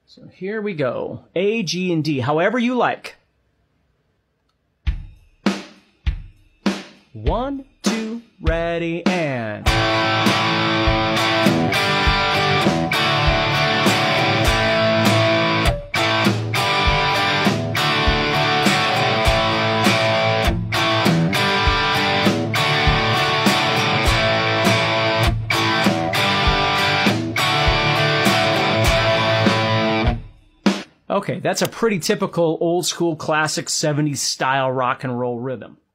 So here we go. A, G, and D, however you like. 1, 2, ready, and... Okay, that's a pretty typical old school classic 70s style rock and roll rhythm.